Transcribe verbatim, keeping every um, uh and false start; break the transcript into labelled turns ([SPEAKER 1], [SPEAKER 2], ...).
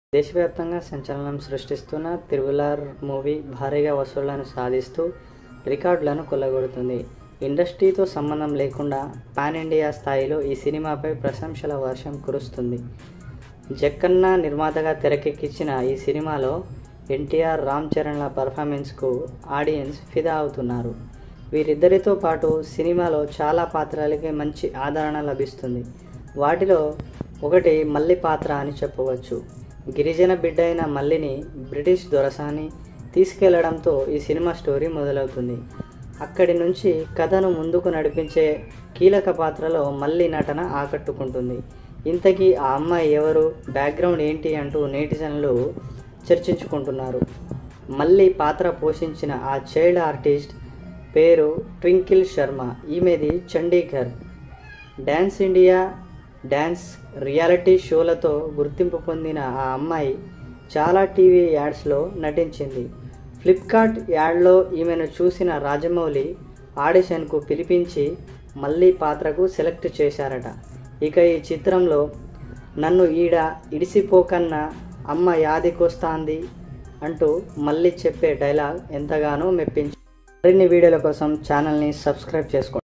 [SPEAKER 1] దేశవ్యాప్తంగా సంచలనం సృష్టిస్తున్న triple movie భారీగా వసూళ్లను సాధిస్తూ రికార్డులను కొల్లగొడుతుంది. ఇండస్ట్రీతో సంబంధం లేకుండా పాన్ ఇండియా స్థాయిలో ఈ సినిమాపై ప్రశంసల వర్షం కురుస్తుంది. జక్కన్న నిర్మాతగా తెరకెక్కించిన ఈ సినిమాలో ఎన్టీఆర్, రామ్ చరణ్ల పర్ఫార్మెన్స్కు ఆడియన్స్ ఫిదా అవుతున్నారు. వీరిద్దరితో పాటు సినిమాలో చాలా పాత్రలకి మంచి ఆదరణ లభిస్తుంది. వాటిలో ఒకటి మల్లి పాత్ర అని చెప్పవచ్చు. గిరిజన బిడ్డ అయిన మల్లిని బ్రిటిష్ దొరసాని తీసుకెళ్లడంతో ఈ సినిమా స్టోరీ మొదలవుతుంది. అక్కడి నుంచి కథను ముందుకు నడిపించే కీలక పాత్రలో మల్లి నటన ఆకట్టుకుంటుంది. ఇంతకీ ఆ అమ్మాయి ఎవరు, బ్యాక్గ్రౌండ్ ఏంటి అంటూ నెటిజన్లు చర్చించుకుంటున్నారు. మల్లి పాత్ర పోషించిన ఆ చైల్డ్ ఆర్టిస్ట్ పేరు ట్వింకిల్ శర్మ. ఈమెది Chandigarh. Dance India, dance reality షోలతో గుర్తింపు పొందిన ఆ అమ్మాయి చాలా టీవీ యాడ్స్లో నటించింది. ఫ్లిప్కార్ట్ యాడ్లో ఈమెను చూసిన రాజమౌళి ఆడిషన్కు పిలిపించి మల్లి పాత్రకు సెలెక్ట్ చేశారట. ఇక ఈ చిత్రంలో నన్ను ఈడ ఇడిసిపోకన్న అమ్మ యాదికొస్తాంది అంటూ మల్లి చెప్పే డైలాగ్ ఎంతగానో మెప్పించింది. మరిన్ని వీడియోల కోసం ఛానల్ని సబ్స్క్రైబ్ చేసుకోండి.